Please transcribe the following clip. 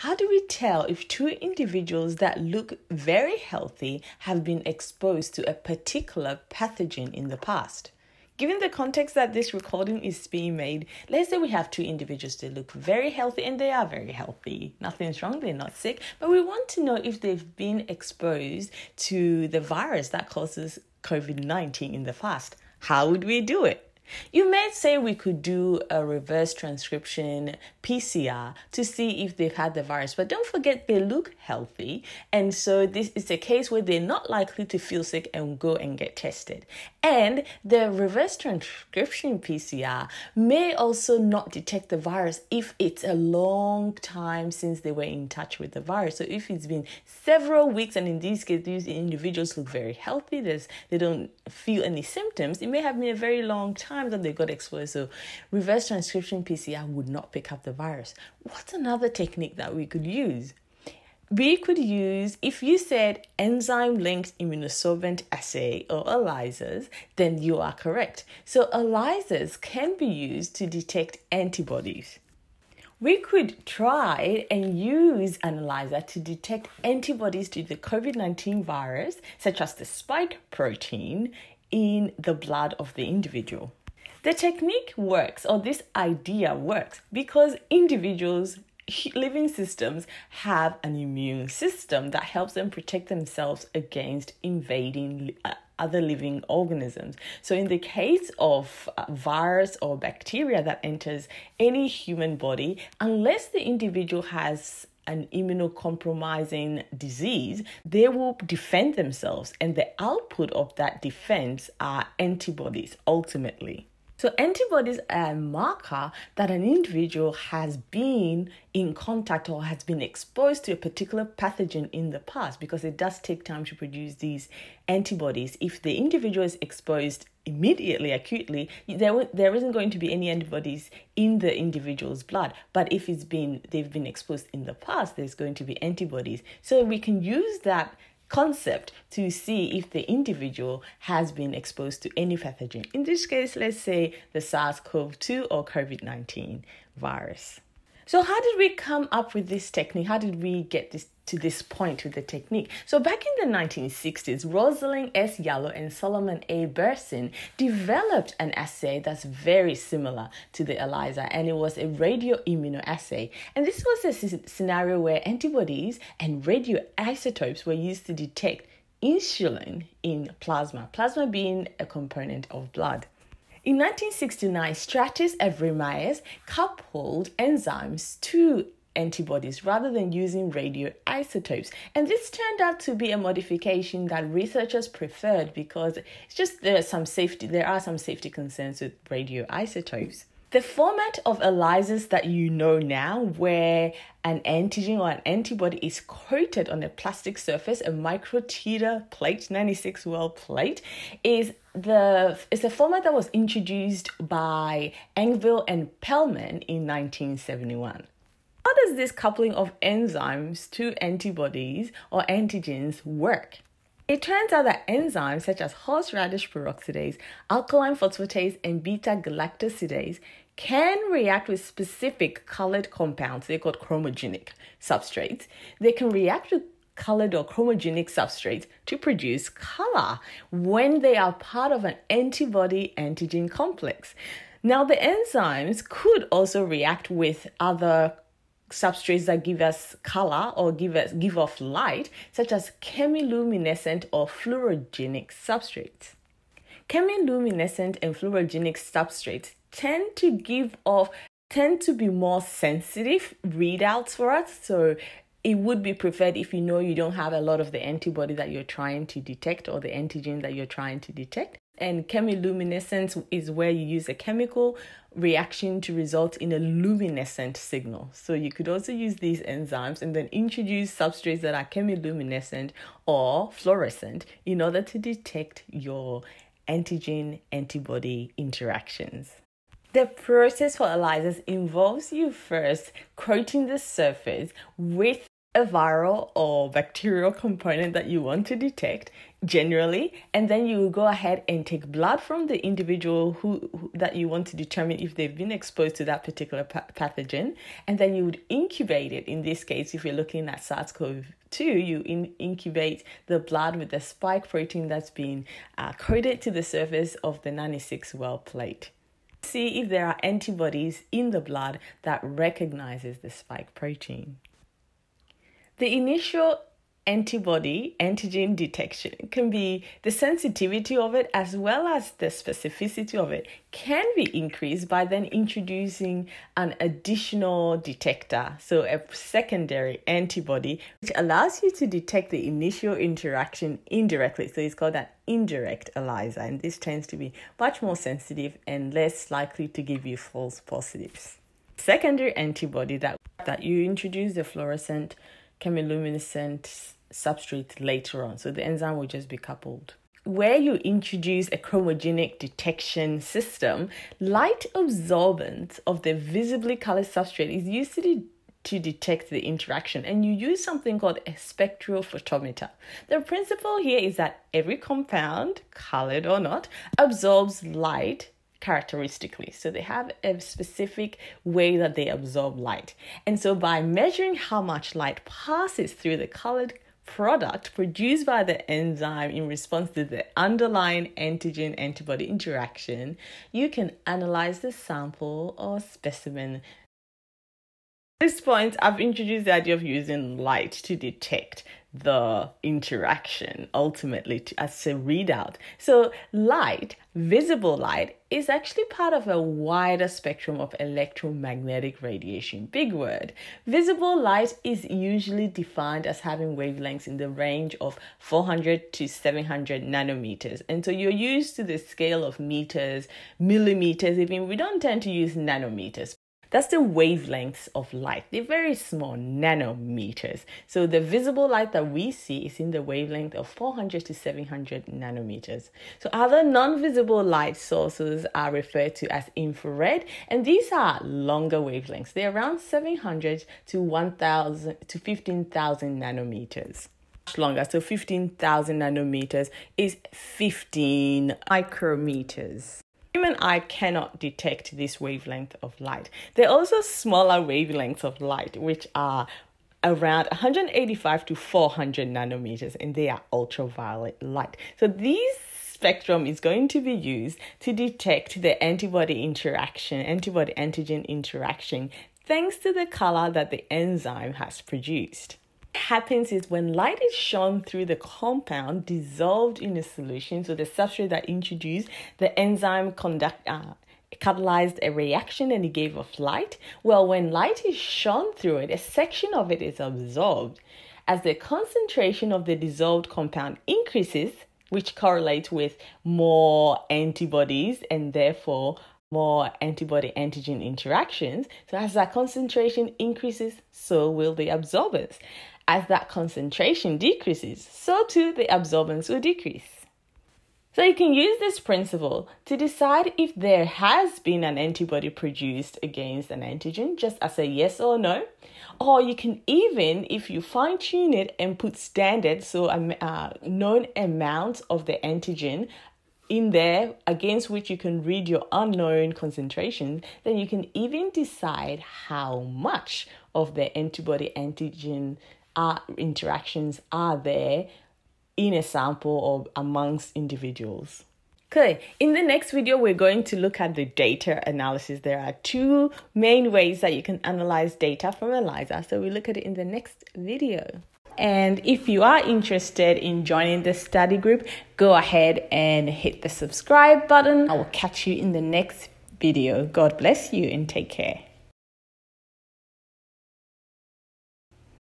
How do we tell if two individuals that look very healthy have been exposed to a particular pathogen in the past? Given the context that this recording is being made, let's say we have two individuals that look very healthy and they are very healthy. Nothing's wrong, they're not sick, but we want to know if they've been exposed to the virus that causes COVID-19 in the past. How would we do it? You may say we could do a reverse transcription PCR to see if they've had the virus, but don't forget they look healthy. And so this is a case where they're not likely to feel sick and go and get tested. And the reverse transcription PCR may also not detect the virus if it's a long time since they were in touch with the virus. So if it's been several weeks, and in these cases, these individuals look very healthy, they don't feel any symptoms, it may have been a very long time that they got exposed. So reverse transcription PCR would not pick up the virus. What's another technique that we could use? We could use, if you said Enzyme Linked ImmunoSorbent Assay or ELISAs, then you are correct. So ELISAs can be used to detect antibodies. We could try and use an ELISA to detect antibodies to the COVID-19 virus, such as the spike protein, in the blood of the individual. The technique works, or this idea works, because individuals, living systems, have an immune system that helps them protect themselves against invading other living organisms. So in the case of virus or bacteria that enters any human body, unless the individual has an immunocompromising disease, they will defend themselves, and the output of that defense are antibodies ultimately. So antibodies are a marker that an individual has been in contact or has been exposed to a particular pathogen in the past, because it does take time to produce these antibodies. If the individual is exposed immediately, acutely, there isn't going to be any antibodies in the individual's blood. But if they've been exposed in the past, there's going to be antibodies. So we can use that concept to see if the individual has been exposed to any pathogen. In this case, let's say the SARS-CoV-2 or COVID-19 virus. So how did we come up with this technique? How did we get to this point with the technique? So back in the 1960s, Rosalind S. Yallow and Solomon A. Bersin developed an assay that's very similar to the ELISA, and it was a radioimmunoassay. And this was a scenario where antibodies and radioisotopes were used to detect insulin in plasma being a component of blood. In 1969, Stratis Every-Myers coupled enzymes to antibodies rather than using radioisotopes. And this turned out to be a modification that researchers preferred because there are some safety concerns with radioisotopes. The format of ELISAs that you know now, where an antigen or an antibody is coated on a plastic surface, a microtiter plate, 96-well plate, is a format that was introduced by Engvall and Pellman in 1971. How does this coupling of enzymes to antibodies or antigens work? It turns out that enzymes such as horseradish peroxidase, alkaline phosphatase, and beta-galactosidase can react with specific colored compounds. They're called chromogenic substrates. They can react with colored or chromogenic substrates to produce color when they are part of an antibody-antigen complex. Now, the enzymes could also react with other substrates that give us color or give off light, such as chemiluminescent or fluorogenic substrates. Chemiluminescent and fluorogenic substrates tend to be more sensitive readouts for us. So it would be preferred if you don't have a lot of the antibody that you're trying to detect or the antigen that you're trying to detect. And chemiluminescence is where you use a chemical reaction to result in a luminescent signal. So you could also use these enzymes and then introduce substrates that are chemiluminescent or fluorescent in order to detect your antigen-antibody interactions. The process for ELISAs involves you first coating the surface with a viral or bacterial component that you want to detect generally, and then you go ahead and take blood from the individual who that you want to determine if they've been exposed to that particular pathogen, and then you would incubate it. In this case, if you're looking at SARS-CoV-2, you incubate the blood with the spike protein that's been coated to the surface of the 96 well plate. See if there are antibodies in the blood that recognizes the spike protein. The initial antibody antigen detection can be the sensitivity of it as well as the specificity of it can be increased by then introducing an additional detector, so a secondary antibody, which allows you to detect the initial interaction indirectly. So it's called an indirect ELISA, and this tends to be much more sensitive and less likely to give you false positives. Secondary antibody that you introduce the fluorescent chemiluminescent substrate later on, so the enzyme will just be coupled. Where you introduce a chromogenic detection system, light absorbance of the visibly colored substrate is used to detect the interaction, and you use something called a spectrophotometer. The principle here is that every compound, colored or not, absorbs light characteristically. So they have a specific way that they absorb light. And so by measuring how much light passes through the colored product produced by the enzyme in response to the underlying antigen-antibody interaction, you can analyze the sample or specimen. At this point, I've introduced the idea of using light to detect the interaction ultimately as a readout. So light, visible light, is actually part of a wider spectrum of electromagnetic radiation. Big word. Visible light is usually defined as having wavelengths in the range of 400 to 700 nanometers. And so you're used to the scale of meters, millimeters, even we don't tend to use nanometers. That's the wavelengths of light. They're very small, nanometers. So the visible light that we see is in the wavelength of 400 to 700 nanometers. So other non-visible light sources are referred to as infrared, and these are longer wavelengths. They're around 700 to 1,000 to 15,000 nanometers. Much longer, so 15,000 nanometers is 15 micrometers. Human eye cannot detect this wavelength of light. There are also smaller wavelengths of light, which are around 185 to 400 nanometers, and they are ultraviolet light. So this spectrum is going to be used to detect the antibody interaction, antibody-antigen interaction, thanks to the color that the enzyme has produced. What happens is when light is shone through the compound dissolved in a solution, so the substrate that introduced the enzyme catalyzed a reaction and it gave off light. Well, when light is shone through it, a section of it is absorbed. As the concentration of the dissolved compound increases, which correlates with more antibodies and therefore more antibody-antigen interactions. So as that concentration increases, so will the absorbance. As that concentration decreases, so too the absorbance will decrease. So you can use this principle to decide if there has been an antibody produced against an antigen, just as a yes or no. Or you can even, if you fine-tune it and put standards, so known amounts of the antigen in there against which you can read your unknown concentration, then you can even decide how much of the antibody-antigen interactions are there in a sample or amongst individuals. Okay, in the next video, we're going to look at the data analysis. There are two main ways that you can analyze data from ELISA, so we'll look at it in the next video. And if you are interested in joining the study group, go ahead and hit the subscribe button. I will catch you in the next video. God bless you and take care.